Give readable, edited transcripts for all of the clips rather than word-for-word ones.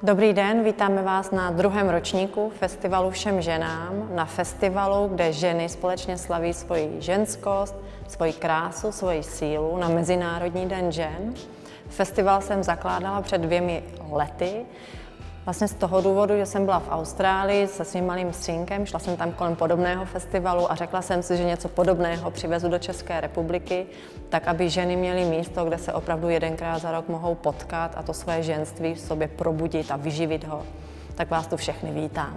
Dobrý den, vítáme vás na druhém ročníku festivalu Všem ženám, na festivalu, kde ženy společně slaví svoji ženskost, svoji krásu, svoji sílu na Mezinárodní den žen. Festival jsem zakládala před 2 lety, vlastně z toho důvodu, že jsem byla v Austrálii se svým malým synkem, šla jsem tam kolem podobného festivalu a řekla jsem si, že něco podobného přivezu do České republiky, tak aby ženy měly místo, kde se opravdu 1krát za rok mohou potkat a to své ženství v sobě probudit a vyživit ho. Tak vás tu všechny vítám.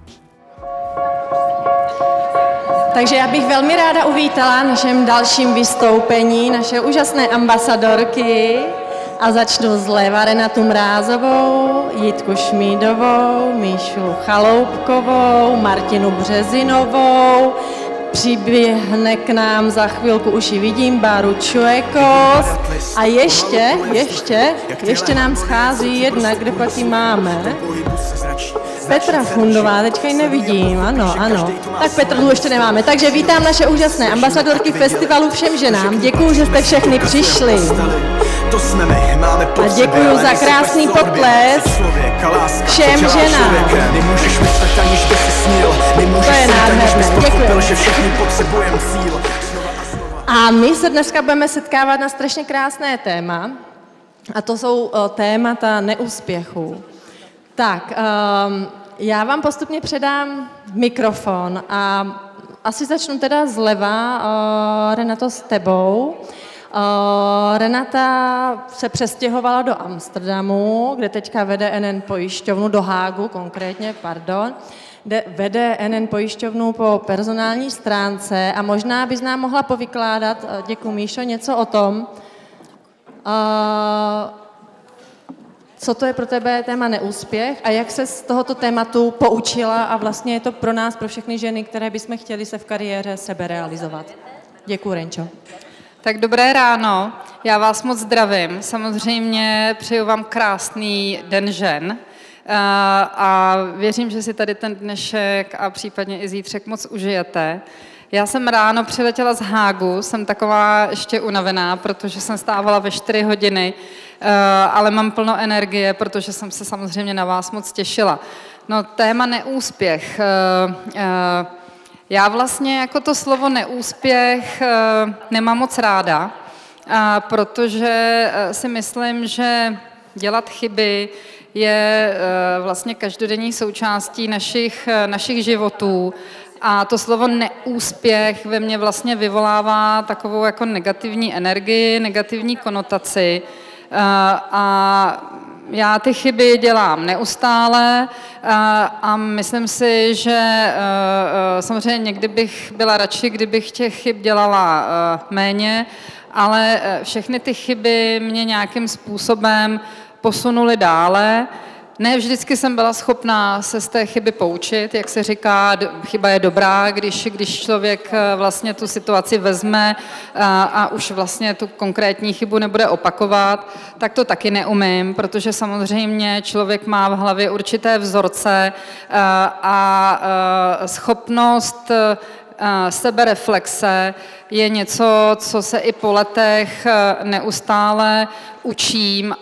Takže já bych velmi ráda uvítala našem dalším vystoupení naše úžasné ambasadorky a začnu zleva Renatu Mrázovou, Jitku Šmídovou, Míšu Chaloupkovou, Martinu Březinovou, přiběhne k nám za chvilku, už ji vidím, Báru Čuekos a ještě nám schází jedna, kde pak ji máme. Petra Fundová, teďka ji nevidím, ano. Tak Petru tu ještě nemáme, takže vítám naše úžasné ambasadorky festivalu Všem ženám. Děkuju, že jste všechny přišli. A děkuju za krásný potlesk všem ženám. To je nádherné, děkuju. A my se dneska budeme setkávat na strašně krásné téma, a to jsou témata neúspěchů. Tak, já vám postupně předám mikrofon a asi začnu teda zleva, Renato, s tebou. Renata se přestěhovala do Amsterdamu, kde teďka vede NN pojišťovnu, do Hágu konkrétně, pardon, kde vede NN pojišťovnu po personální stránce a možná bys nám mohla povykládat, děkuji Míšo, něco o tom, co to je pro tebe téma neúspěch a jak se z tohoto tématu poučila a vlastně je to pro nás, pro všechny ženy, které bychom chtěli se v kariéře seberealizovat. Děkuji, Renčo. Tak dobré ráno, já vás moc zdravím. Samozřejmě přeju vám krásný den žen a věřím, že si tady ten dnešek a případně i zítřek moc užijete. Já jsem ráno přiletěla z Hágu, jsem taková ještě unavená, protože jsem stávala ve 4 hodiny, ale mám plno energie, protože jsem se samozřejmě na vás moc těšila. No, téma neúspěch. Já vlastně jako to slovo neúspěch nemám moc ráda, protože si myslím, že dělat chyby je vlastně každodenní součástí našich životů. A to slovo neúspěch ve mně vlastně vyvolává takovou jako negativní energii, negativní konotaci. A já ty chyby dělám neustále a myslím si, že samozřejmě někdy bych byla radši, kdybych těch chyb dělala méně, ale všechny ty chyby mě nějakým způsobem posunuly dále. Ne vždycky jsem byla schopná se z té chyby poučit, jak se říká, chyba je dobrá, když člověk vlastně tu situaci vezme a už vlastně tu konkrétní chybu nebude opakovat, tak to taky neumím, protože samozřejmě člověk má v hlavě určité vzorce a schopnost sebereflexe je něco, co se i po letech neustále učím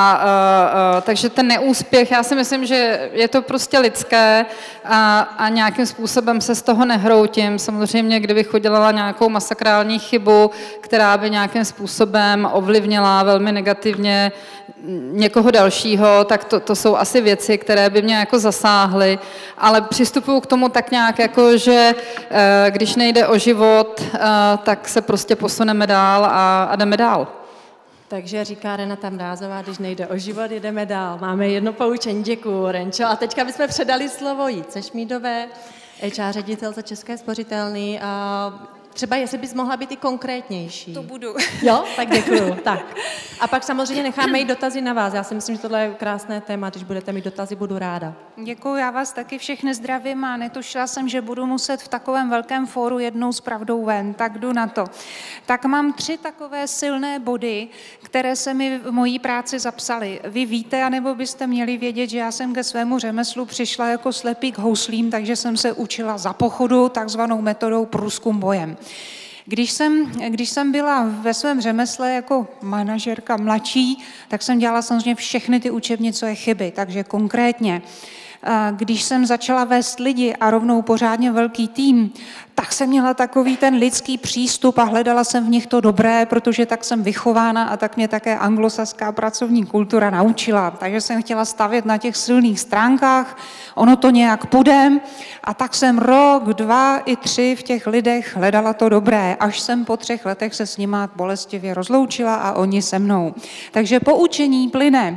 takže ten neúspěch, já si myslím, že je to prostě lidské a nějakým způsobem se z toho nehroutím. Samozřejmě, kdybych udělala nějakou masakrální chybu, která by nějakým způsobem ovlivnila velmi negativně někoho dalšího, tak to jsou asi věci, které by mě jako zasáhly, ale přistupuju k tomu tak nějak jako, že když nejde o život, tak se prostě posuneme dál a jdeme dál. Takže říká Renata Mrázová, když nejde o život, jdeme dál. Máme jedno poučení, děkuju, Renčo. A teďka bychom předali slovo Jitce Šmídové, HR ředitelce České spořitelny. Třeba jestli bys mohla být i konkrétnější. To budu. Jo, tak děkuju. Tak. A pak samozřejmě necháme i dotazy na vás. Já si myslím, že tohle je krásné téma, když budete mít dotazy, budu ráda. Děkuju, já vás taky všechny zdravím a netušila jsem, že budu muset v takovém velkém fóru jednou s pravdou ven, tak jdu na to. Tak mám 3 takové silné body, které se mi v mojí práci zapsaly. Vy víte, anebo byste měli vědět, že já jsem ke svému řemeslu přišla jako slepý k houslím, takže jsem se učila za pochodu, takzvanou metodou průzkum bojem. Když jsem byla ve svém řemesle jako manažerka mladší, tak jsem dělala samozřejmě všechny ty učebnicové chyby, takže konkrétně když jsem začala vést lidi a rovnou pořádně velký tým, tak jsem měla takový ten lidský přístup a hledala jsem v nich to dobré, protože tak jsem vychována a tak mě také anglosaská pracovní kultura naučila. Takže jsem chtěla stavět na těch silných stránkách, ono to nějak půjde a tak jsem rok, 2 i 3 v těch lidech hledala to dobré, až jsem po 3 letech se s nima bolestivě rozloučila a oni se mnou. Takže poučení plyne.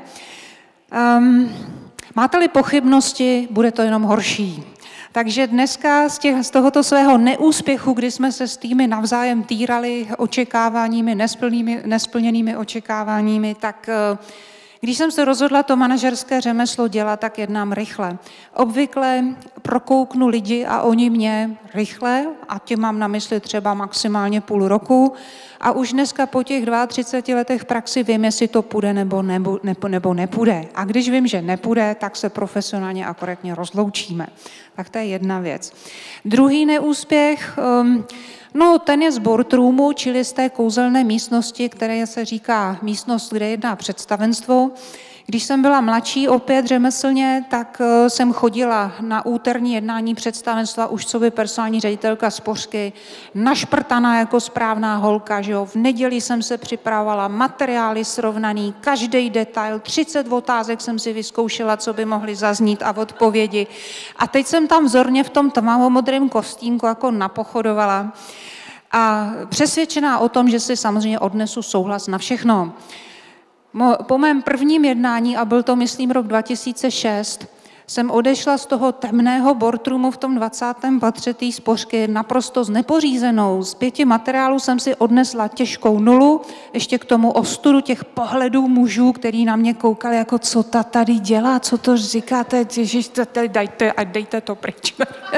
Máte-li pochybnosti, bude to jenom horší. Takže dneska z tohoto svého neúspěchu, kdy jsme se s týmy navzájem týrali očekáváními, nesplněnými očekáváními, tak když jsem se rozhodla to manažerské řemeslo dělat, tak jednám rychle. Obvykle prokouknu lidi a oni mě rychle, a tím mám na mysli třeba maximálně půl roku, a už dneska po těch 32 letech v praxi vím, jestli to půjde nebo nepůjde. A když vím, že nepůjde, tak se profesionálně a korektně rozloučíme. Tak to je jedna věc. Druhý neúspěch, ten je z boardroomu, čili z té kouzelné místnosti, které se říká místnost, kde jedná představenstvo. Když jsem byla mladší, opět řemeslně, tak jsem chodila na úterní jednání představenstva už co by personální ředitelka Spořky, našprtaná jako správná holka, že jo. V neděli jsem se připravovala, materiály srovnaný, každý detail, 30 otázek jsem si vyzkoušela, co by mohly zaznít a odpovědi. A teď jsem tam vzorně v tom tmavomodrém kostýmku jako napochodovala a přesvědčená o tom, že si samozřejmě odnesu souhlas na všechno. Po mém prvním jednání, a byl to, myslím, rok 2006, jsem odešla z toho temného boardroomu v tom 20. patře té Spořky naprosto znepořízenou. Z 5 materiálů jsem si odnesla těžkou 0, ještě k tomu ostudu těch pohledů mužů, který na mě koukali, jako co ta tady dělá, co to říkáte, ježiš, dejte to pryč.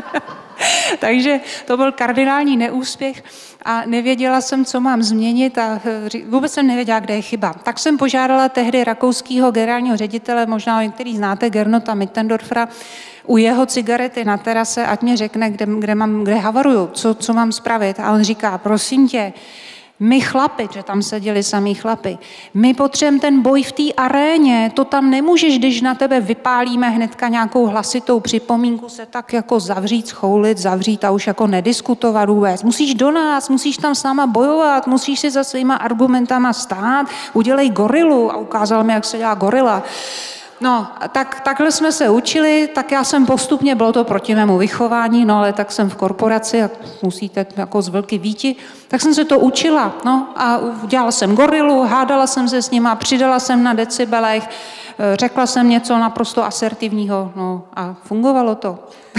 Takže to byl kardinální neúspěch a nevěděla jsem, co mám změnit a vůbec jsem nevěděla, kde je chyba. Tak jsem požádala tehdy rakouského generálního ředitele, možná některý znáte, Gernota Mittendorfera, u jeho cigarety na terase, ať mě řekne, kde havaruju, co mám spravit. A on říká, prosím tě, my chlapi, že tam seděli samý chlapi, my potřebujeme ten boj v té aréně, to tam nemůžeš, když na tebe vypálíme hnedka nějakou hlasitou připomínku, se tak jako zavřít, schoulit, zavřít a už jako nediskutovat vůbec. Musíš do nás, musíš tam s náma bojovat, musíš si za svýma argumentama stát, udělej gorilu a ukázal mi, jak se dělá gorila. No, takhle jsme se učili, tak já jsem postupně, bylo to proti mému vychování, no ale tak jsem v korporaci a musíte jako z vlky víti, tak jsem se to učila, no a dělala jsem gorilu, hádala jsem se s nima, přidala jsem na decibelech, řekla jsem něco naprosto asertivního, no a fungovalo to.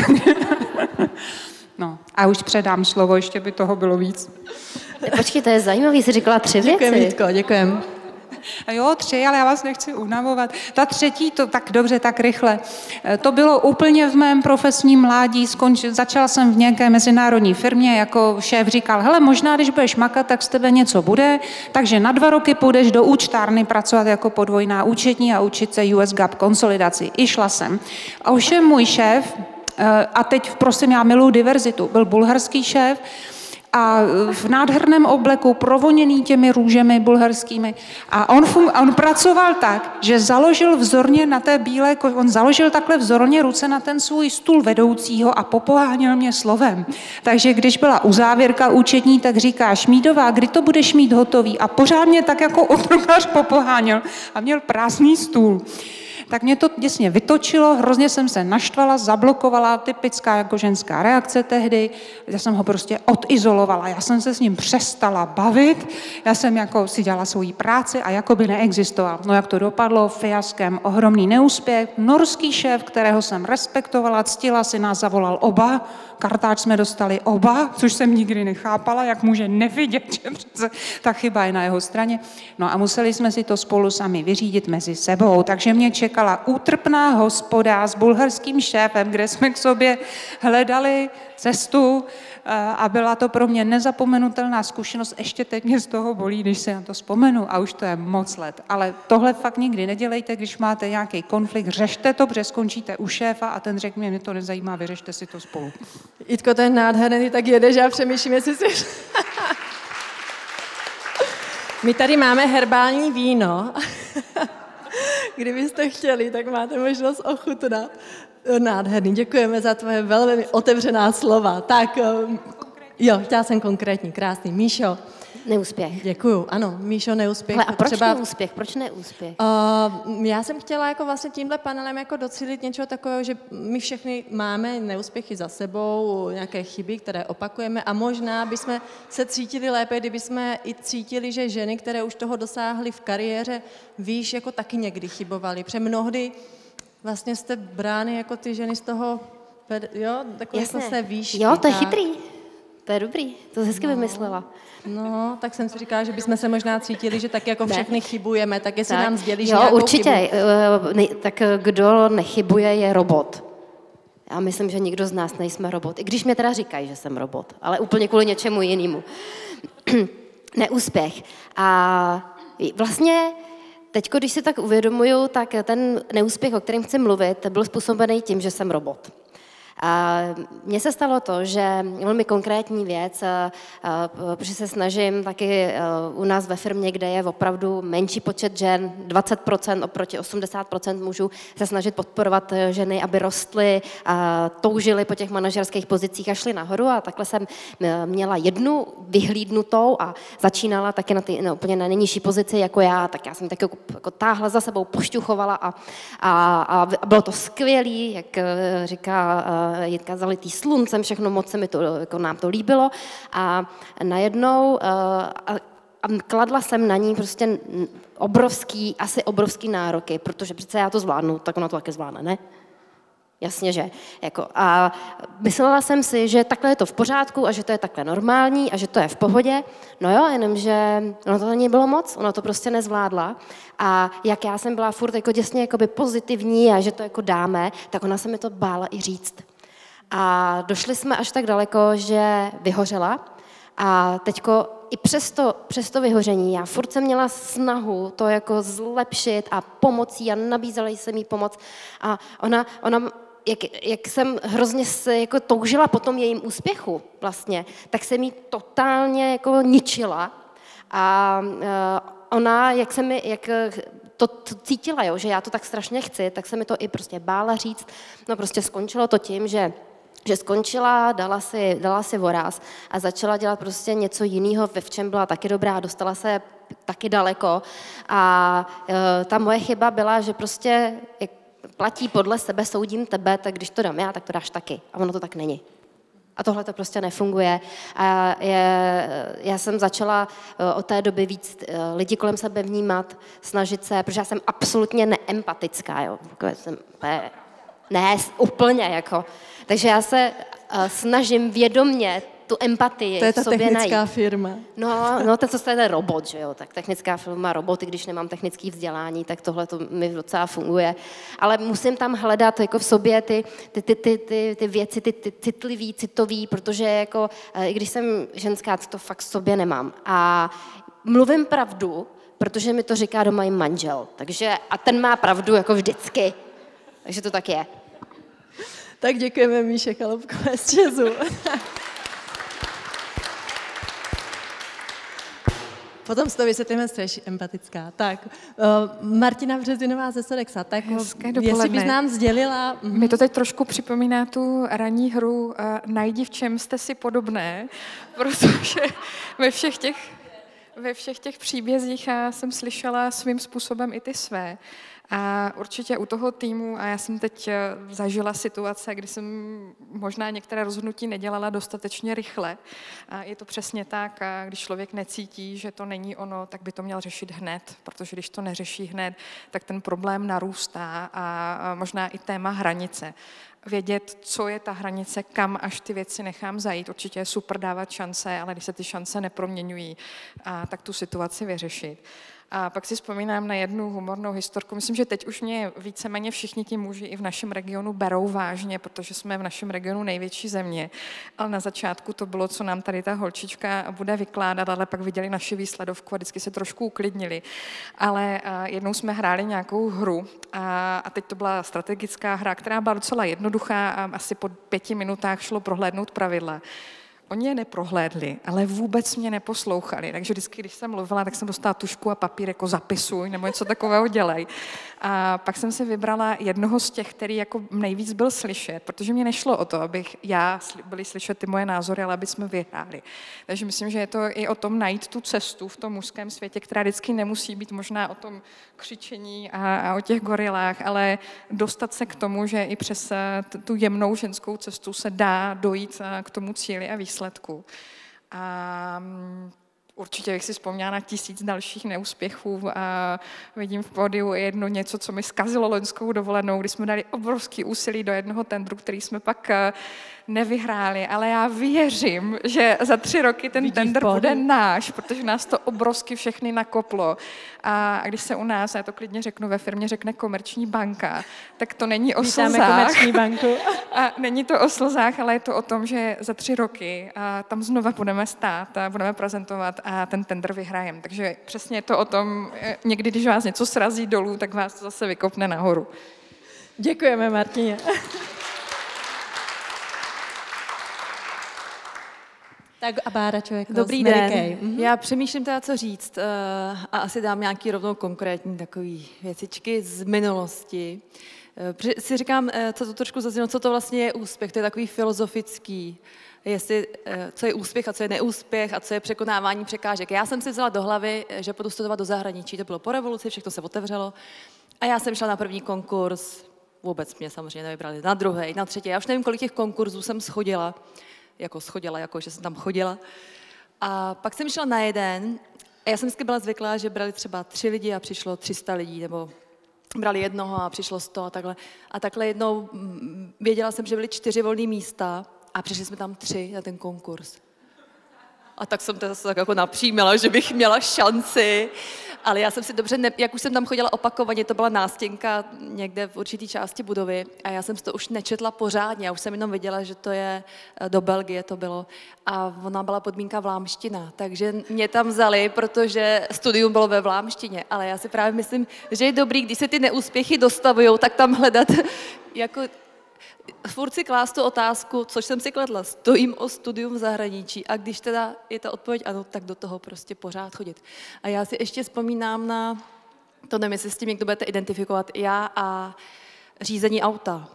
No a už předám slovo, ještě by toho bylo víc. Počkej, to je zajímavý, jsi říkala 3 věci. Děkujeme, Jitko, děkujeme. Jo, 3, ale já vás nechci unavovat. Ta 3, to tak dobře, tak rychle. To bylo úplně v mém profesním mládí. Začala jsem v nějaké mezinárodní firmě, jako šéf říkal, hele, možná, když budeš makat, tak z tebe něco bude, takže na 2 roky půjdeš do účtárny pracovat jako podvojná účetní a učit se US GAAP konsolidaci. I šla jsem. A ovšem můj šéf, a teď prosím, já miluji diverzitu, byl bulharský šéf, a v nádherném obleku, provoněný těmi růžemi bulharskými. A on pracoval tak, že založil vzorně na té bílé, on založil takhle vzorně ruce na ten svůj stůl vedoucího a popoháněl mě slovem. Takže když byla uzávěrka účetní, tak říká, Šmídová, kdy to budeš mít hotový? A pořád mě tak jako otrokář popoháněl a měl prázdný stůl. Tak mě to děsně vytočilo, hrozně jsem se naštvala, zablokovala, typická jako ženská reakce tehdy, já jsem ho prostě odizolovala, já jsem se s ním přestala bavit, já jsem jako si dělala svoji práci a jako by neexistoval. No jak to dopadlo, fiaskem, ohromný neúspěch, norský šéf, kterého jsem respektovala, ctila, si nás zavolal oba, kartáč jsme dostali oba, což jsem nikdy nechápala, jak může nevidět, že přece ta chyba je na jeho straně. No a museli jsme si to spolu sami vyřídit mezi sebou, takže mě čekala útrpná hospoda s bulharským šéfem, kde jsme k sobě hledali cestu a byla to pro mě nezapomenutelná zkušenost. Ještě teď mě z toho bolí, když se na to vzpomenu a už to je moc let. Ale tohle fakt nikdy nedělejte, když máte nějaký konflikt, řešte to, protože skončíte u šéfa a ten řekne, mě to nezajímá, vyřešte si to spolu. Jitko, to je nádherný, ty tak jedeš, já přemýšlím, jestli si... My tady máme herbální víno. Kdybyste chtěli, tak máte možnost ochutnat. Nádherný, děkujeme za tvoje velmi otevřená slova. Tak, jo, chtěla jsem konkrétní, krásný. Míšo. Neúspěch. Děkuju, ano, Míšo, neúspěch. Ale a proč neúspěch? Proč neúspěch? Já jsem chtěla jako vlastně tímhle panelem jako docílit něčeho takového, že my všechny máme neúspěchy za sebou, nějaké chyby, které opakujeme a možná bychom se cítili lépe, kdyby jsme i cítili, že ženy, které už toho dosáhly v kariéře, víš, jako taky někdy chybovaly. Protože mnohdy vlastně jste brány jako ty ženy z toho, jo, takové jako se výšky. Jo, to je chytrý. To je dobrý, to jsi hezky vymyslela. No, tak jsem si říkala, že bychom se možná cítili, že tak jako všechny chybujeme, tak jestli nám sdělíš jo, nějakou určitě. chybu. Tak kdo nechybuje, je robot. Já myslím, že nikdo z nás nejsme robot. I když mě teda říkají, že jsem robot, ale úplně kvůli něčemu jinému. Neúspěch. A vlastně teď, když si tak uvědomuju, tak ten neúspěch, o kterém chci mluvit, byl způsobený tím, že jsem robot. Mně se stalo to, že velmi konkrétní věc, protože se snažím taky u nás ve firmě, kde je opravdu menší počet žen, 20% oproti 80% mužů, se snažit podporovat ženy, aby rostly, toužily po těch manažerských pozicích a šly nahoru a takhle jsem měla jednu vyhlídnutou a začínala taky na úplně na nejnižší pozici jako já, tak já jsem tak jako táhla za sebou, pošťuchovala a bylo to skvělý, jak říká Jitka, zalitý sluncem, všechno moc se mi to, jako nám to líbilo a najednou a kladla jsem na ní prostě asi obrovský nároky, protože přece já to zvládnu, tak ona to taky zvládne, ne? Jasně, že. Jako, a myslela jsem si, že takhle je to v pořádku a že to je takhle normální a že to je v pohodě. No jo, jenomže ono to není bylo moc, ona to prostě nezvládla. A jak já jsem byla furt jako děsně jakoby pozitivní a že to jako dáme, tak ona se mi to bála i říct. A došli jsme až tak daleko, že vyhořela. A teďko i přes to vyhoření, já furt jsem měla snahu to jako zlepšit a pomocí a nabízela jsem jí pomoc. A ona jak jsem hrozně se jako toužila po tom jejím úspěchu vlastně, tak jsem jí totálně jako ničila. A ona, jak to cítila, jo, že já to tak strašně chci, tak se mi to i prostě bála říct. No prostě skončilo to tím, že skončila, dala si voráz a začala dělat prostě něco jiného, v čem byla taky dobrá a dostala se taky daleko. A ta moje chyba byla, že prostě jak platí podle sebe, soudím tebe, tak když to dám já, tak to dáš taky. A ono to tak není. A tohle to prostě nefunguje. A já jsem začala od té doby víc lidi kolem sebe vnímat, snažit se, protože já jsem absolutně neempatická, jo. Ne, úplně, jako. Takže já se snažím vědomě tu empatii to je ta v sobě technická najít. firma. No to je robot, že jo, tak technická firma, roboty, když nemám technické vzdělání, tak tohle to mi docela funguje. Ale musím tam hledat jako v sobě ty věci, ty citlivý, citový, protože jako, i když jsem ženská, to fakt v sobě nemám. A mluvím pravdu, protože mi to říká doma i manžel. Takže, a ten má pravdu jako vždycky. Takže to tak je. Tak děkujeme Míše Chaloupkové z Česu. Potom s to vysvětlíme, jsi empatická. Tak, Martina Březinová ze Sodexa. Tak, jestli bys nám sdělila... Mi to teď trošku připomíná tu ranní hru Najdi, v čem jste si podobné, protože ve všech těch příbězích jsem slyšela svým způsobem i ty své. A určitě u toho týmu, a já jsem teď zažila situace, kdy jsem možná některé rozhodnutí nedělala dostatečně rychle. A je to přesně tak, a když člověk necítí, že to není ono, tak by to měl řešit hned, protože když to neřeší hned, tak ten problém narůstá a možná i téma hranice. Vědět, co je ta hranice, kam až ty věci nechám zajít. Určitě je super dávat šance, ale když se ty šance neproměňují, tak tu situaci vyřešit. A pak si vzpomínám na jednu humornou historku. Myslím, že teď už mě víceméně všichni ti muži i v našem regionu berou vážně, protože jsme v našem regionu největší země. Ale na začátku to bylo, co nám tady ta holčička bude vykládat, ale pak viděli naši výsledovku a vždycky se trošku uklidnili. Ale jednou jsme hráli nějakou hru a teď to byla strategická hra, která byla docela jednoduchá a asi po 5 minutách šlo prohlédnout pravidla. Oni je neprohlédli, ale vůbec mě neposlouchali. Takže vždycky, když jsem mluvila, tak jsem dostala tužku a papír jako zapisuj nebo něco takového dělej. A pak jsem si vybrala jednoho z těch, který jako nejvíc byl slyšet, protože mě nešlo o to, abych byli slyšet ty moje názory, ale aby jsme vyhráli. Takže myslím, že je to i o tom najít tu cestu v tom mužském světě, která vždycky nemusí být možná o tom křičení a o těch gorilách, ale dostat se k tomu, že i přes tu jemnou ženskou cestu se dá dojít k tomu cíli a výsledku. A určitě bych si vzpomněla na 1000 dalších neúspěchů. A vidím v pódiu jedno něco, co mi zkazilo loňskou dovolenou, kdy jsme dali obrovský úsilí do jednoho tendru, který jsme pak nevyhráli, ale já věřím, že za 3 roky ten tender bude náš, protože nás to obrovsky všechny nakoplo. A když se u nás, já to klidně řeknu, ve firmě řekne Komerční banka, tak to není o slzách. Komerční banku. A není to o slzách, ale je to o tom, že za 3 roky tam znova budeme stát a budeme prezentovat a ten tender vyhrajeme. Takže přesně je to o tom, někdy, když vás něco srazí dolů, tak vás to zase vykopne nahoru. Děkujeme, Martině. Tak a Bára Člověk. Dobrý den. Já přemýšlím teda, co říct a asi dám nějaký rovnou konkrétní takový věcičky z minulosti. Si říkám, co to trošku zaznělo, co to vlastně je úspěch, to je takový filozofický, jestli, co je úspěch a co je neúspěch a co je překonávání překážek. Já jsem si vzala do hlavy, že půjdu studovat do zahraničí, to bylo po revoluci, všechno se otevřelo a já jsem šla na první konkurs, vůbec mě samozřejmě nevybrali, na druhý, na třetí, já už nevím, kolik těch konkurzů jsem schodila, jako že jsem tam chodila. A pak jsem šla na jeden a já jsem vždycky byla zvyklá, že brali třeba 3 lidi a přišlo 300 lidí, nebo brali jednoho a přišlo 100 a takhle. A takhle jednou věděla jsem, že byly 4 volné místa a přišli jsme tam 3 na ten konkurs. A tak jsem to zase tak jako napřímila, že bych měla šanci, ale já jsem si dobře, jak už jsem tam chodila opakovaně, to byla nástěnka někde v určitý části budovy a já jsem to už nečetla pořádně, já už jsem jenom viděla, že to je do Belgie to bylo a ona byla podmínka vlámština, takže mě tam vzali, protože studium bylo ve vlámštině, ale já si právě myslím, že je dobrý, když se ty neúspěchy dostavujou, tak tam hledat jako furt si klást tu otázku, což jsem si kladla, stojím o studium v zahraničí a když teda je ta odpověď ano, tak do toho prostě pořád chodit. A já si ještě vzpomínám na, to nevím, jestli s tím někdo budete identifikovat, já a řízení auta.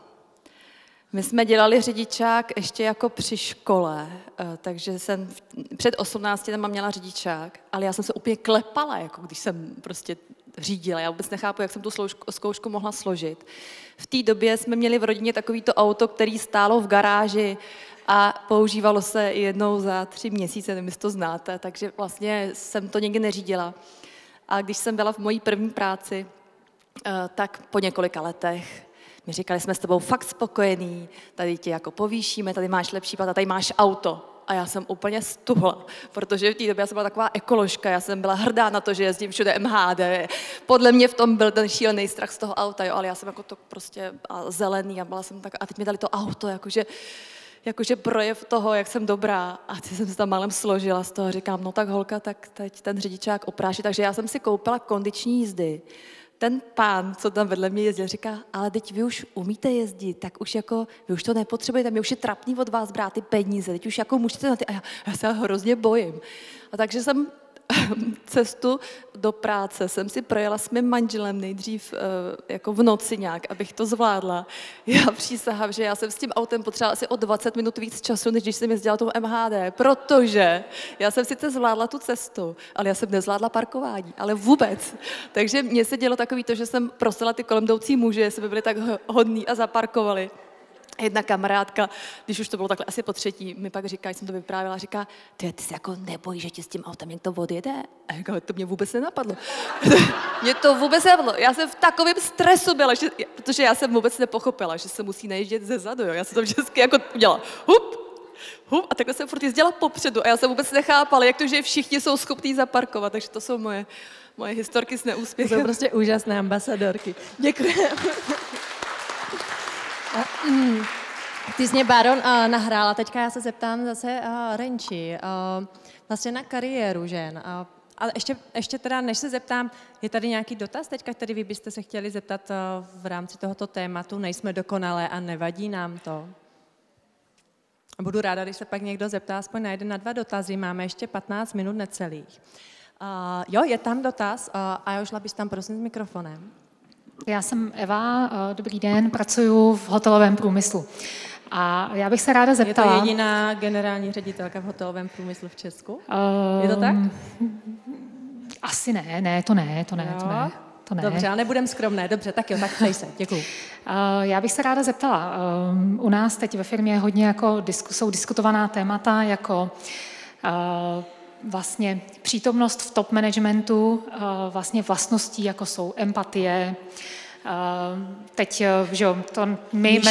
My jsme dělali řidičák ještě jako při škole, takže jsem před 18 lety měla řidičák, ale já jsem se úplně klepala, jako když jsem prostě řídila. Já vůbec nechápu, jak jsem tu zkoušku mohla složit. V té době jsme měli v rodině takovýto auto, který stálo v garáži a používalo se jednou za 3 měsíce, nevím, jestli to znáte, takže vlastně jsem to nikdy neřídila. A když jsem byla v mojí první práci, tak po několika letech mi říkali, jsme s tebou fakt spokojení, tady tě jako povýšíme, tady máš lepší plat a tady máš auto. A já jsem úplně stuhla, protože v té době já jsem byla taková ekoložka, já jsem byla hrdá na to, že jezdím všude MHD. Podle mě v tom byl ten šílený strach z toho auta, jo, ale já jsem jako to prostě zelený a byla jsem tak, a teď mi dali to auto, jakože projev toho, jak jsem dobrá. A teď jsem se tam málem složila z toho a říkám, no tak holka, tak teď ten řidičák opráší. Takže já jsem si koupila kondiční jízdy. Ten pán, co tam vedle mě jezdil, říká, ale teď vy už umíte jezdit, tak už jako, vy už to nepotřebujete, mě už je trapný od vás brát ty peníze, teď už jako můžete na ty, a já se hrozně bojím. A takže jsem cestu do práce jsem si projela s mým manželem nejdřív jako v noci nějak, abych to zvládla. Já přísahám, že já jsem s tím autem potřebovala asi o 20 minut víc času, než když jsem jezdila tou MHD, protože já jsem sice zvládla tu cestu, ale já jsem nezvládla parkování, ale vůbec. Takže mně se dělo takový to, že jsem prosila ty kolem jdoucí muže, jestli by byli tak hodní a zaparkovali. Jedna kamarádka, když už to bylo takhle asi po 3., mi pak říká, jsem to vyprávěla, říká, ty se jako nebojíš, že ti s tím autem někdo odjede? A já, to mě vůbec nenapadlo. Mě to vůbec nenapadlo. Já jsem v takovém stresu byla, protože já jsem vůbec nepochopila, že se musí najíždět ze zadu. Jo. Já jsem to vždycky jako udělala hup, a takhle jsem furt jezdila popředu a já jsem vůbec nechápala, jak to, že všichni jsou schopní zaparkovat, takže to jsou moje historky s neúspěchem. Jsou prostě úžasné ambasadorky. Děkuji. Ty jsi mě, Baron, nahrála, teďka já se zeptám zase Renči, vlastně na kariéru žen. Ale ještě teda, než se zeptám, je tady nějaký dotaz teďka, který vy byste se chtěli zeptat v rámci tohoto tématu? Nejsme dokonalé a nevadí nám to? Budu ráda, když se pak někdo zeptá aspoň na 1 na 2 dotazy. Máme ještě 15 minut necelých. Jo, je tam dotaz a Jožla, bys tam prosím s mikrofonem. Já jsem Eva, dobrý den, pracuji v hotelovém průmyslu. A já bych se ráda zeptala... Je to jediná generální ředitelka v hotelovém průmyslu v Česku? Je to tak? Asi ne, to ne. Dobře, ale nebudem skromné. Dobře, tak jo, tak ptej se, děkuju. Já bych se ráda zeptala, u nás teď ve firmě hodně jako jsou diskutovaná témata jako vlastně přítomnost v top managementu, vlastně vlastností, jako jsou empatie. Teď, že jo, to my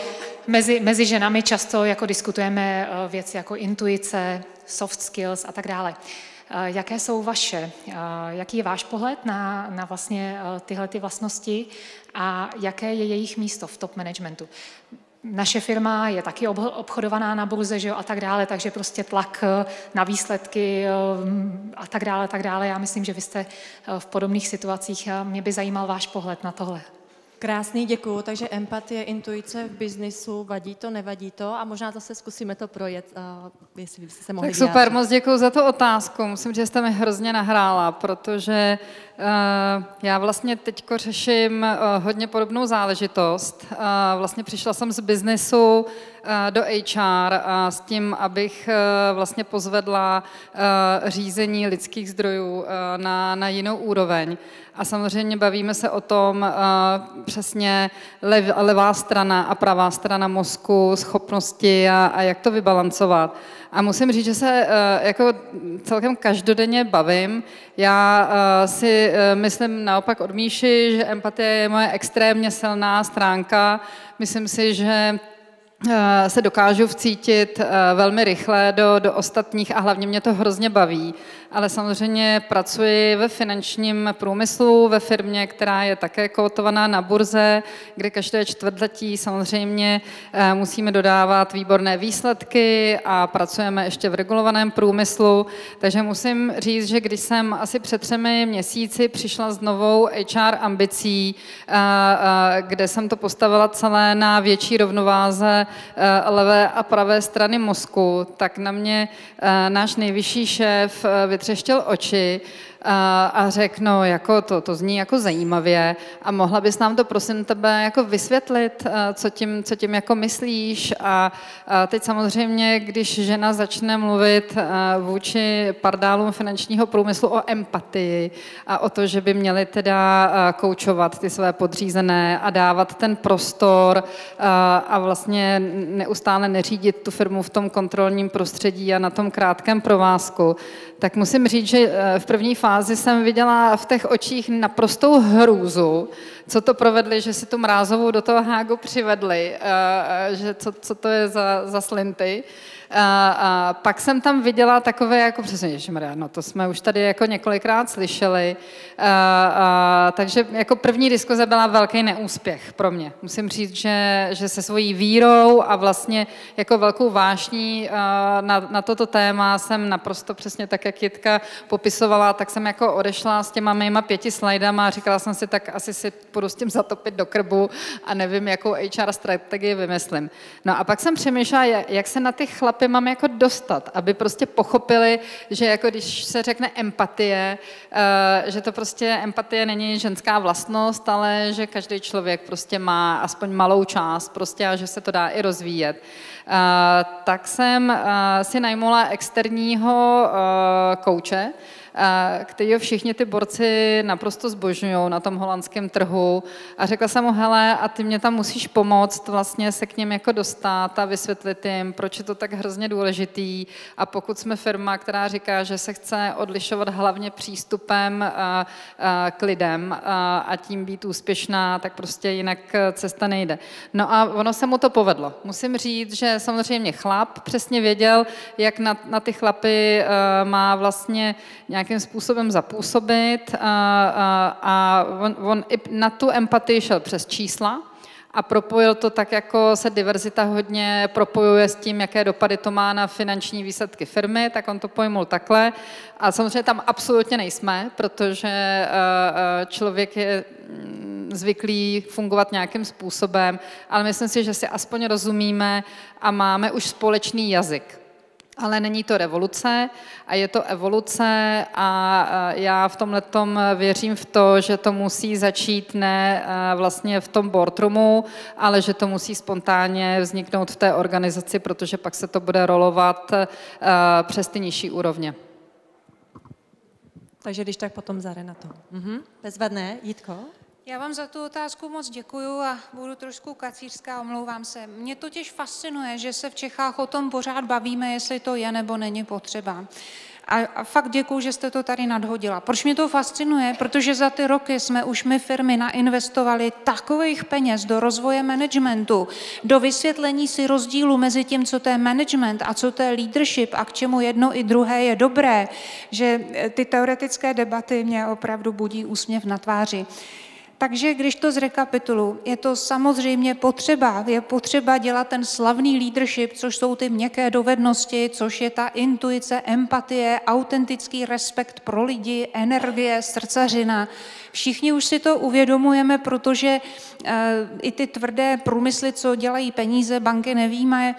mezi ženami často jako diskutujeme věci jako intuice, soft skills a tak dále. Jaké jsou vaše? Jaký je váš pohled na vlastně tyhle ty vlastnosti a jaké je jejich místo v top managementu? Naše firma je taky obchodovaná na burze, že jo, a tak dále, takže prostě tlak na výsledky a tak dále. Já myslím, že vy jste v podobných situacích. Mě by zajímal váš pohled na tohle. Krásný, děkuju. Takže empatie, intuice v biznisu, vadí to, nevadí to? A možná zase zkusíme to projet, jestli byste se mohli Tak super, vyjádřit. moc děkuju za tu otázku. Musím říct, že jste mi hrozně nahrála, protože já vlastně teďko řeším hodně podobnou záležitost. Vlastně přišla jsem z biznesu do HR s tím, abych vlastně pozvedla řízení lidských zdrojů na jinou úroveň. A samozřejmě bavíme se o tom přesně levá strana a pravá strana mozku, schopnosti a jak to vybalancovat. A musím říct, že se jako celkem každodenně bavím. Já si myslím naopak od Míši, že empatie je moje extrémně silná stránka. Myslím si, že se dokážu vcítit velmi rychle do ostatních a hlavně mě to hrozně baví. Ale samozřejmě pracuji ve finančním průmyslu, ve firmě, která je také kotovaná na burze, kde každé čtvrtletí samozřejmě musíme dodávat výborné výsledky a pracujeme ještě v regulovaném průmyslu. Takže musím říct, že když jsem asi před 3 měsíci přišla s novou HR ambicí, kde jsem to postavila celé na větší rovnováze levé a pravé strany mozku, tak na mě náš nejvyšší šéf vytřeštil oči a řekl, no, jako to zní jako zajímavě a mohla bys nám to prosím tebe jako vysvětlit, co tím jako myslíš a teď samozřejmě, když žena začne mluvit vůči pardálům finančního průmyslu o empatii a o to, že by měli teda koučovat ty své podřízené a dávat ten prostor a vlastně neustále neřídit tu firmu v tom kontrolním prostředí a na tom krátkém provázku, tak musím říct, že v první fázi jsem viděla v těch očích naprostou hrůzu, co to provedli, že si tu Mrázovou do toho Hágu přivedli, že co to je za slinty. A pak jsem tam viděla takové, jako přesně, ježišmarja, no to jsme už tady jako několikrát slyšeli, takže jako první diskuze byla velký neúspěch pro mě. Musím říct, že se svojí vírou a vlastně jako velkou vášní na toto téma jsem naprosto přesně tak, jak Jitka popisovala, tak jsem jako odešla s těma mýma 5 slajdama a říkala jsem si, tak asi si půjdu s tím zatopit do krbu a nevím, jakou HR strategii vymyslím. No a pak jsem přemýšlela, jak se na ty chlapy mám jako dostat, aby prostě pochopili, že jako když se řekne empatie, že to prostě empatie není ženská vlastnost, ale že každý člověk prostě má aspoň malou část prostě a že se to dá i rozvíjet. Tak jsem si najmula externího kouče, kterýho všichni ty borci naprosto zbožňují na tom holandském trhu a řekla jsem mu, hele, a ty mě tam musíš pomoct vlastně se k ním jako dostat a vysvětlit jim, proč je to tak hrozně důležitý a pokud jsme firma, která říká, že se chce odlišovat hlavně přístupem k lidem a tím být úspěšná, tak prostě jinak cesta nejde. No a ono se mu to povedlo. Musím říct, že samozřejmě chlap přesně věděl, jak na ty chlapy má vlastně nějakým způsobem zapůsobit a on i na tu empatii šel přes čísla a propojil to tak, jako se diverzita hodně propojuje s tím, jaké dopady to má na finanční výsledky firmy, tak on to pojmul takhle. A samozřejmě tam absolutně nejsme, protože člověk je zvyklý fungovat nějakým způsobem, ale myslím si, že si aspoň rozumíme a máme už společný jazyk. Ale není to revoluce a je to evoluce a já v tomhletom věřím v to, že to musí začít ne vlastně v tom boardroomu, ale že to musí spontánně vzniknout v té organizaci, protože pak se to bude rolovat přes ty nižší úrovně. Takže když tak potom za Renatou. Bezvadné, Jitko? Já vám za tu otázku moc děkuju a budu trošku kacířská, omlouvám se. Mě totiž fascinuje, že se v Čechách o tom pořád bavíme, jestli to je nebo není potřeba. A fakt děkuju, že jste to tady nadhodila. Proč mě to fascinuje? Protože za ty roky jsme už my firmy nainvestovali takových peněz do rozvoje managementu, do vysvětlení si rozdílu mezi tím, co to je management a co to je leadership a k čemu jedno i druhé je dobré, že ty teoretické debaty mě opravdu budí úsměv na tváři. Takže když to zrekapituluji, je to samozřejmě potřeba. Je potřeba dělat ten slavný leadership, což jsou ty měkké dovednosti, což je ta intuice, empatie, autentický respekt pro lidi, energie, srdcařina. Všichni už si to uvědomujeme, protože i ty tvrdé průmysly, co dělají peníze, banky nevíme,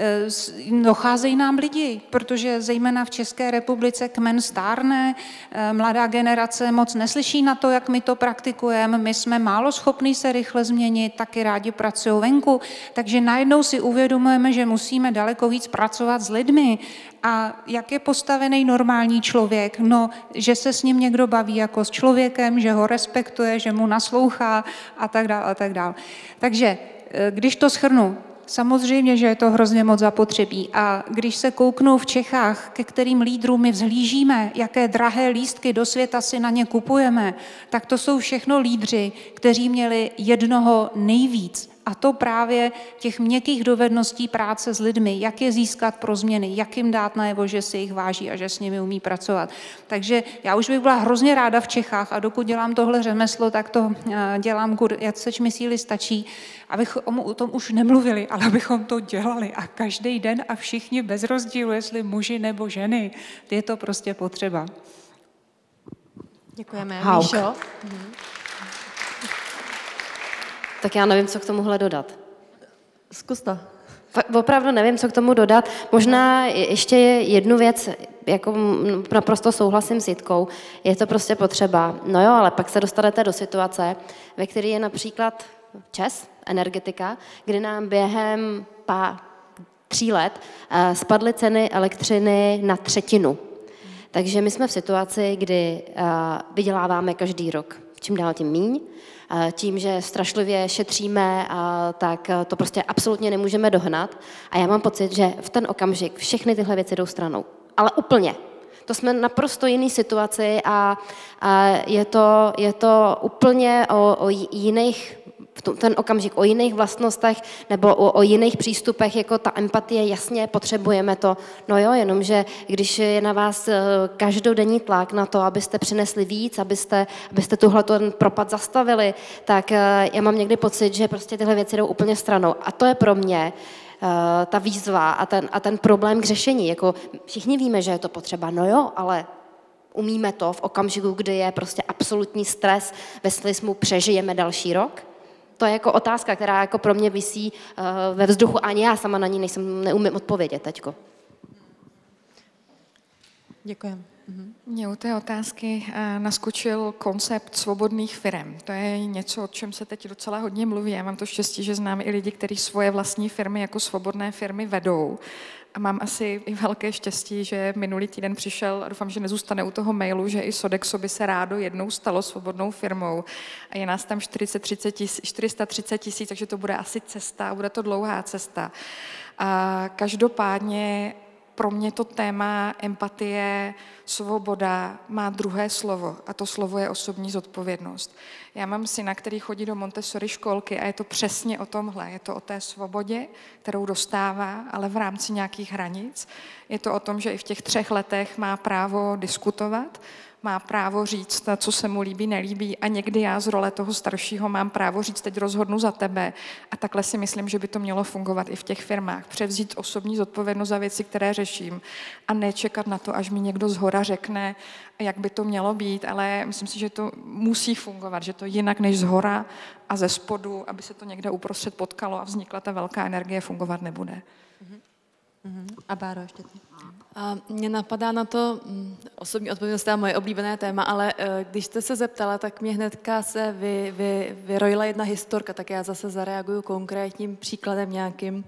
docházejí nám lidi, protože zejména v České republice kmen stárne, mladá generace moc neslyší na to, jak my to praktikujeme, my jsme málo schopní se rychle změnit, taky rádi pracují venku, takže najednou si uvědomujeme, že musíme daleko víc pracovat s lidmi. A jak je postavený normální člověk? No, že se s ním někdo baví jako s člověkem, že ho respektuje, že mu naslouchá a tak dále a tak dále. Takže když to shrnu, samozřejmě, že je to hrozně moc zapotřebí. A když se kouknu v Čechách, ke kterým lídrům my vzhlížíme, jaké drahé lístky do světa si na ně kupujeme, tak to jsou všechno lídři, kteří měli jednoho nejvíc. A to právě těch měkkých dovedností práce s lidmi, jak je získat pro změny, jak jim dát najevo, že si jich váží a že s nimi umí pracovat. Takže já už bych byla hrozně ráda v Čechách a dokud dělám tohle řemeslo, tak to dělám, jak seč mi síly stačí, abychom o tom už nemluvili, ale abychom to dělali a každý den a všichni bez rozdílu, jestli muži nebo ženy, je to prostě potřeba. Děkujeme. Hauk. Míšo? Tak já nevím, co k tomuhle dodat. Zkus to. Opravdu nevím, co k tomu dodat. Možná ještě jednu věc, jako naprosto souhlasím s Jitkou, je to prostě potřeba. No jo, ale pak se dostanete do situace, ve které je například ČEZ, energetika, kdy nám během 3 let spadly ceny elektřiny na 1/3. Takže my jsme v situaci, kdy vyděláváme každý rok čím dál tím míň. Tím, že strašlivě šetříme, tak to prostě absolutně nemůžeme dohnat. A já mám pocit, že v ten okamžik všechny tyhle věci jdou stranou. Ale úplně. To jsme naprosto jiný situaci a je to úplně o jiných, ten okamžik o jiných vlastnostech nebo o jiných přístupech, jako ta empatie, jasně potřebujeme to. No jo, jenomže když je na vás každodenní tlak na to, abyste přinesli víc, abyste tuhle propad zastavili, tak já mám někdy pocit, že prostě tyhle věci jdou úplně stranou. A to je pro mě ta výzva a ten problém k řešení. Jako všichni víme, že je to potřeba, no jo, ale umíme to v okamžiku, kdy je prostě absolutní stres, ve smyslu přežijeme další rok? To je jako otázka, která jako pro mě visí ve vzduchu, ani já sama na ní neumím odpovědět teďko. Děkujeme. Mně u té otázky naskočil koncept svobodných firem. To je něco, o čem se teď docela hodně mluví. Já mám to štěstí, že znám i lidi, kteří svoje vlastní firmy jako svobodné firmy vedou. A mám asi i velké štěstí, že minulý týden přišel, a doufám, že nezůstane u toho mailu, že i Sodexo by se rádo jednou stalo svobodnou firmou. A je nás tam 430 tisíc, takže to bude asi cesta a bude to dlouhá cesta. A každopádně pro mě to téma empatie, svoboda má druhé slovo a to slovo je osobní zodpovědnost. Já mám syna, který chodí do Montessori školky a je to přesně o tomhle. Je to o té svobodě, kterou dostává, ale v rámci nějakých hranic. Je to o tom, že i v těch 3 letech má právo diskutovat, má právo říct, co se mu líbí, nelíbí a někdy já z role toho staršího mám právo říct, teď rozhodnu za tebe a takhle si myslím, že by to mělo fungovat i v těch firmách. Převzít osobní zodpovědnost za věci, které řeším a nečekat na to, až mi někdo zhora řekne, jak by to mělo být, ale myslím si, že to musí fungovat, že to jinak než zhora a ze spodu, aby se to někde uprostřed potkalo a vznikla ta velká energie, fungovat nebude. A Báro, ještě ty. A mě napadá na to, osobní odpovědnost je moje oblíbené téma, ale když jste se zeptala, tak mě hnedka se vyrojila jedna historka, tak já zase zareaguju konkrétním příkladem nějakým.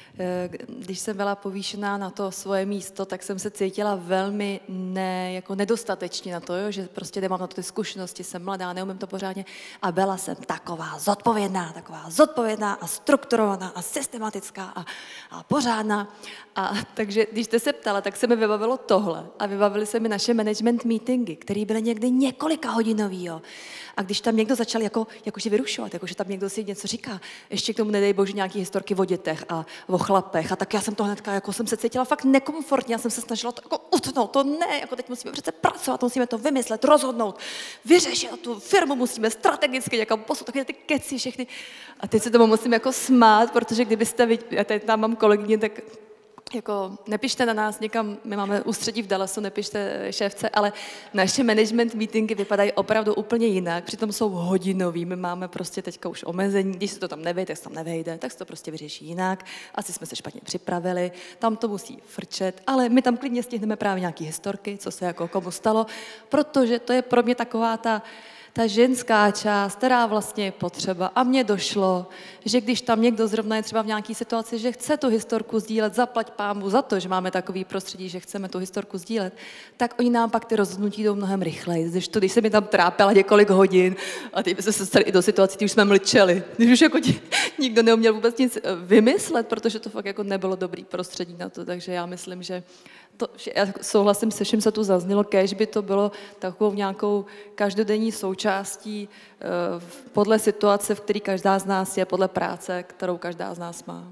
Když jsem byla povýšená na to svoje místo, tak jsem se cítila velmi jako nedostatečně na to, jo, že prostě nemám na to ty zkušenosti, jsem mladá, neumím to pořádně a byla jsem taková zodpovědná a strukturovaná a systematická a pořádná. A takže když jste se ptala, tak se mi vybavilo tohle a vybavily se mi naše management meetingy, které byly někdy několika hodinový. Jo. A když tam někdo začal jakože vyrušovat, jakože tam někdo si něco říká, ještě k tomu nedej bože nějaký historky o dětech a o chlapech. A tak já jsem to hnedka, jako jsem se cítila fakt nekomfortně, já jsem se snažila to jako utnout, to ne, jako teď musíme přece pracovat, musíme to vymyslet, rozhodnout, vyřešit tu firmu, musíme strategicky někam posunout, takové ty keci všechny. A teď se tomu musím jako smát, protože kdybyste viděli, já teď tam mám kolegyně, tak jako nepište na nás někam, my máme ústředí v Dallasu, nepište šéfce, ale naše management meetingy vypadají opravdu úplně jinak, přitom jsou hodinový, my máme prostě teďka už omezení, když se to tam nevejde, tak se tam nevejde, tak se to prostě vyřeší jinak, asi jsme se špatně připravili, tam to musí frčet, ale my tam klidně stihneme právě nějaký historky, co se jako komu stalo, protože to je pro mě taková ta ženská část, která vlastně je potřeba. A mně došlo, že když tam někdo zrovna je třeba v nějaké situaci, že chce tu historku sdílet, zaplať pánbu za to, že máme takový prostředí, že chceme tu historku sdílet, tak oni nám pak ty rozhodnutí jdou mnohem rychleji. Když se mi tam trápila několik hodin a teď jsme se dostali i do situací, kdy už jsme mlčeli. Když už jako nikdo neuměl vůbec nic vymyslet, protože to fakt jako nebylo dobrý prostředí na to. Takže já myslím, že já souhlasím se vším, co tu zaznělo, kéž by to bylo takovou nějakou každodenní součástí podle situace, v které každá z nás je, podle práce, kterou každá z nás má.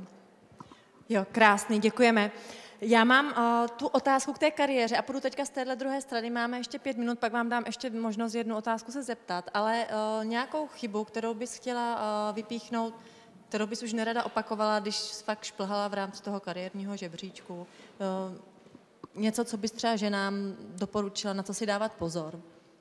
Jo, krásný, děkujeme. Já mám tu otázku k té kariéře a půjdu teďka z téhle druhé strany, máme ještě 5 minut, pak vám dám ještě možnost jednu otázku se zeptat, ale nějakou chybu, kterou bys chtěla vypíchnout, kterou bys už nerada opakovala, když fakt šplhala v rámci toho kariérního žebříčku, něco, co bys třeba ženám doporučila, na co si dávat pozor?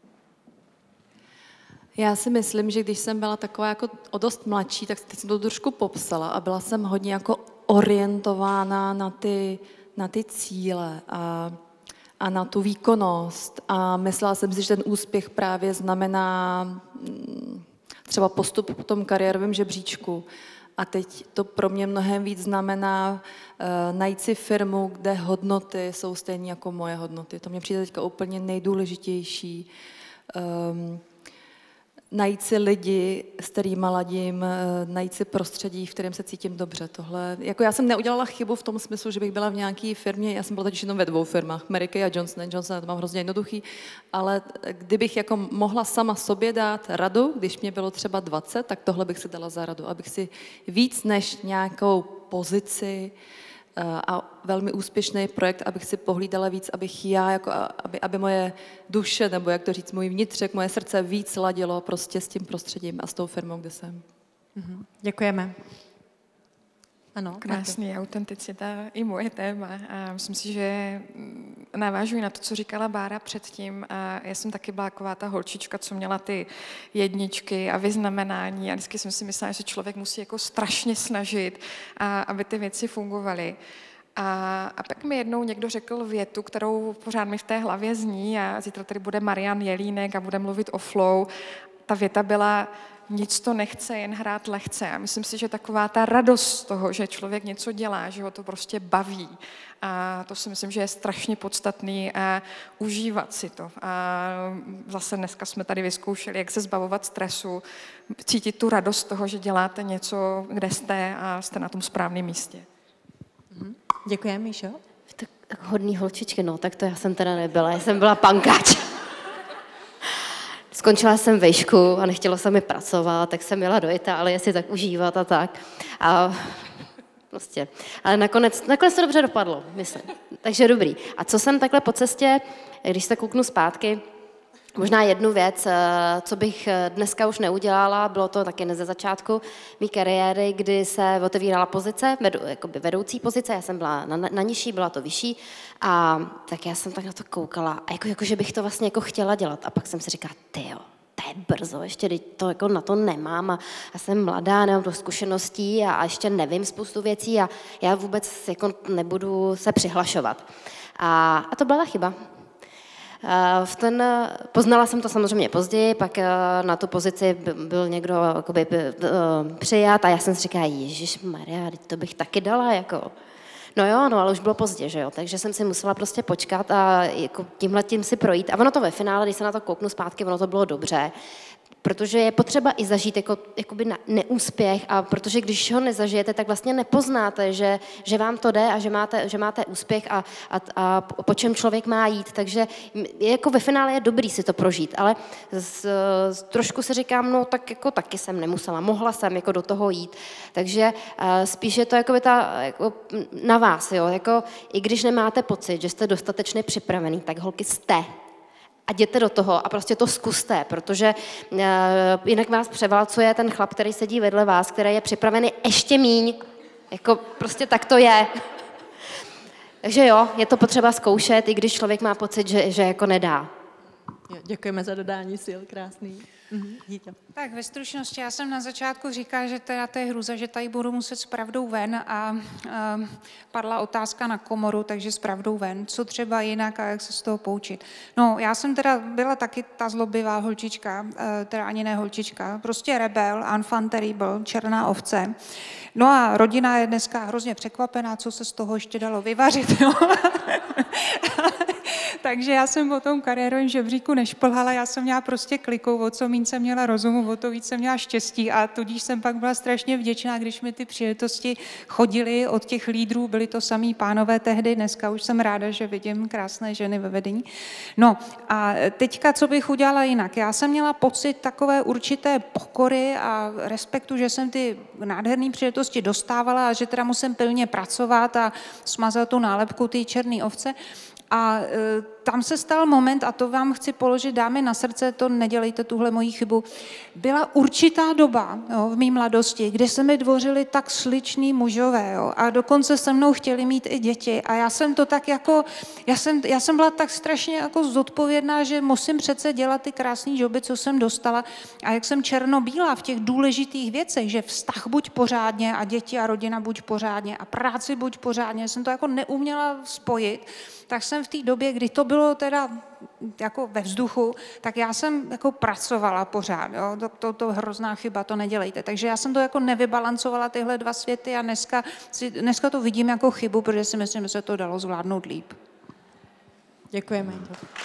Já si myslím, že když jsem byla taková jako o dost mladší, tak teď jsem to trošku popsala a byla jsem hodně jako orientována na ty cíle a na tu výkonnost a myslela jsem si, že ten úspěch právě znamená třeba postup po tom kariérovém žebříčku. A teď to pro mě mnohem víc znamená najít si firmu, kde hodnoty jsou stejné jako moje hodnoty. To mě přijde teďka úplně nejdůležitější. Najít si lidi, s kterýma ladím, najít si prostředí, v kterém se cítím dobře. Tohle, jako já jsem neudělala chybu v tom smyslu, že bych byla v nějaké firmě, já jsem byla totiž jenom ve 2 firmách, Mary a Johnson, to mám hrozně jednoduchý, ale kdybych jako mohla sama sobě dát radu, když mě bylo třeba 20, tak tohle bych si dala za radu, abych si víc než nějakou pozici a velmi úspěšný projekt, abych si pohlídala víc, abych já, jako, aby moje duše, nebo jak to říct, můj vnitřek, moje srdce víc ladilo prostě s tím prostředím a s tou firmou, kde jsem. Děkujeme. Ano, krásný, autenticita i moje téma. A myslím si, že navážuji na to, co říkala Bára předtím. A já jsem taky byla taková ta holčička, co měla ty jedničky a vyznamenání. A vždycky jsem si myslela, že se člověk musí jako strašně snažit, aby ty věci fungovaly. A pak mi jednou někdo řekl větu, kterou pořád mi v té hlavě zní, a zítra tady bude Marian Jelínek a bude mluvit o flow. Ta věta byla: nic to nechce, jen hrát lehce. A myslím si, že taková ta radost z toho, že člověk něco dělá, že ho to prostě baví. A to si myslím, že je strašně podstatný a užívat si to. A zase dneska jsme tady vyzkoušeli, jak se zbavovat stresu, cítit tu radost z toho, že děláte něco, kde jste a jste na tom správném místě. Děkujeme, Míšo. Tak hodný holčičky, no, tak to já jsem teda nebyla, já jsem byla pankáč. Skončila jsem vejšku a nechtěla se mi pracovat, tak jsem jela do Itálie si tak užívat a tak. A prostě. Ale nakonec to dobře dopadlo, myslím. Takže dobrý. A co jsem takhle po cestě, když se kouknu zpátky, Možná jednu věc, co bych dneska už neudělala, bylo to taky ze začátku mé kariéry, kdy se otevírala pozice, jakoby vedoucí pozice, já jsem byla na nižší, byla to vyšší, a tak já jsem tak na to koukala, a jako že bych to vlastně jako chtěla dělat. A pak jsem si říkala, tyjo, to je brzo, ještě to jako na to nemám a jsem mladá, nemám to zkušeností a ještě nevím spoustu věcí a já vůbec jako nebudu se přihlašovat. A to byla ta chyba. Poznala jsem to samozřejmě později, pak na tu pozici byl někdo jakoby, přijat a já jsem si říkala, ježišmarja, to bych taky dala, jako. No jo, no, ale už bylo pozdě, že jo, takže jsem si musela prostě počkat a jako tímhletím si projít. A ono to ve finále, když se na to kouknu zpátky, ono to bylo dobře, protože je potřeba i zažít jakoby neúspěch, a protože když ho nezažijete, tak vlastně nepoznáte, že vám to jde a že máte úspěch a po čem člověk má jít. Takže jako ve finále je dobrý si to prožít, ale trošku si říkám, no tak jako taky jsem nemusela, mohla jsem jako do toho jít. Takže spíš je to jako na vás, jo, jako i když nemáte pocit, že jste dostatečně připravený, tak holky jste. A jděte do toho a prostě to zkuste, protože jinak vás převálcuje ten chlap, který sedí vedle vás, který je připravený ještě míň. Jako prostě tak to je. Takže jo, je to potřeba zkoušet, i když člověk má pocit, že jako nedá. Děkujeme za dodání sil, krásný. Tak ve stručnosti, já jsem na začátku říkala, že teda to je hruza, že tady budu muset s pravdou ven a padla otázka na komoru, takže s pravdou ven. Co třeba jinak a jak se z toho poučit? No, já jsem teda byla taky ta zlobivá holčička, teda ani ne holčička, prostě rebel, enfant terrible, černá ovce. No a rodina je dneska hrozně překvapená, co se z toho ještě dalo vyvařit. No. Takže já jsem po tom kariérovém žebříku nešplhala, já jsem měla prostě klikou, o co míň jsem měla rozumu, o to víc jsem měla štěstí a tudíž jsem pak byla strašně vděčná, když mi ty příležitosti chodily od těch lídrů, byli to samý pánové tehdy, dneska už jsem ráda, že vidím krásné ženy ve vedení. No a teďka, co bych udělala jinak? Já jsem měla pocit takové určité pokory a respektu, že jsem ty nádherné příležitosti dostávala a že teda musím pilně pracovat a smazat tu nálepku té černé ovce. A tam se stal moment, a to vám chci položit, dámy, na srdce, to nedělejte tuhle moji chybu. Byla určitá doba, jo, v mý mladosti, kdy se mi dvořili tak sliční mužové, jo, a dokonce se mnou chtěli mít i děti. A já jsem to tak jako, já jsem byla tak strašně jako zodpovědná, že musím přece dělat ty krásné joby, co jsem dostala. A jak jsem černobílá v těch důležitých věcech, že vztah buď pořádně a děti a rodina buď pořádně a práci buď pořádně, jsem to jako neuměla spojit, tak jsem v té době, kdy to bylo teda jako ve vzduchu, tak já jsem jako pracovala pořád. Jo? To hrozná chyba, to nedělejte. Takže já jsem to jako nevybalancovala tyhle dva světy a dneska to vidím jako chybu, protože si myslím, že se to dalo zvládnout líp. Děkujeme.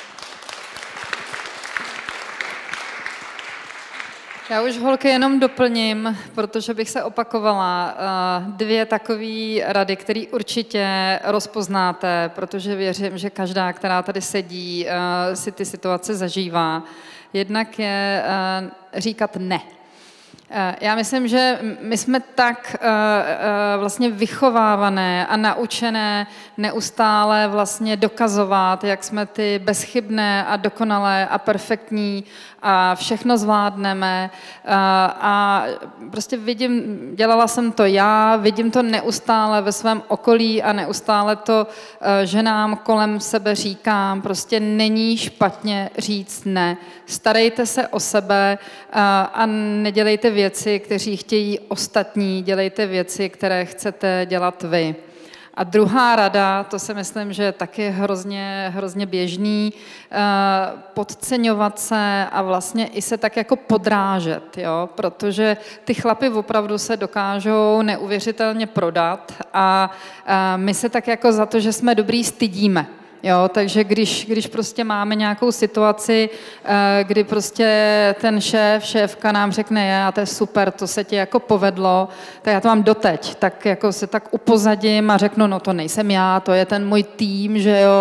Já už holky jenom doplním, protože bych se opakovala. Dvě takové rady, které určitě rozpoznáte, protože věřím, že každá, která tady sedí, si ty situace zažívá. Jednak je říkat ne. Já myslím, že my jsme tak vlastně vychovávané a naučené neustále vlastně dokazovat, jak jsme ty bezchybné a dokonalé a perfektní a všechno zvládneme. A prostě dělala jsem to já, vidím to neustále ve svém okolí a neustále to ženám kolem sebe říkám. Prostě není špatně říct ne. Starejte se o sebe a nedělejte věci, kteří chtějí ostatní, dělejte věci, které chcete dělat vy. A druhá rada, to si myslím, že je taky hrozně běžný, podceňovat se a vlastně i se tak jako podrážet, jo? Protože ty chlapy opravdu se dokážou neuvěřitelně prodat a my se tak jako za to, že jsme dobrý, stydíme. Jo, takže když prostě máme nějakou situaci, kdy prostě ten šéfka nám řekne, a to je super, to se ti jako povedlo, tak já to mám doteď, tak jako se tak upozadím a řeknu, no to nejsem já, to je ten můj tým, že jo,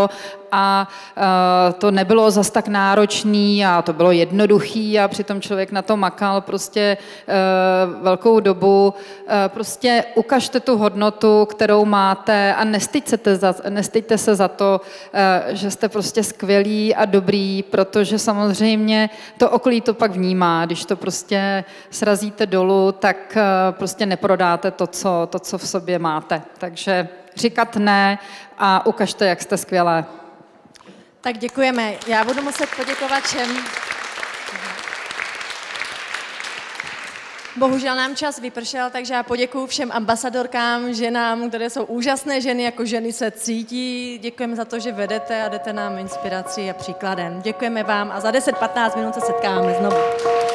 a to nebylo zas tak náročný a to bylo jednoduchý a přitom člověk na to makal prostě velkou dobu. Prostě ukažte tu hodnotu, kterou máte a nestyďte se za to, že jste prostě skvělí a dobrý, protože samozřejmě to okolí to pak vnímá. Když to prostě srazíte dolů, tak prostě neprodáte to, co v sobě máte. Takže říkat ne a ukažte, jak jste skvělé. Tak děkujeme. Já budu muset poděkovat všem. Bohužel nám čas vypršel, takže já poděkuju všem ambasadorkám, ženám, které jsou úžasné ženy, jako ženy se cítí. Děkujeme za to, že vedete a jdete nám inspirací a příkladem. Děkujeme vám a za 10-15 minut se setkáme znovu.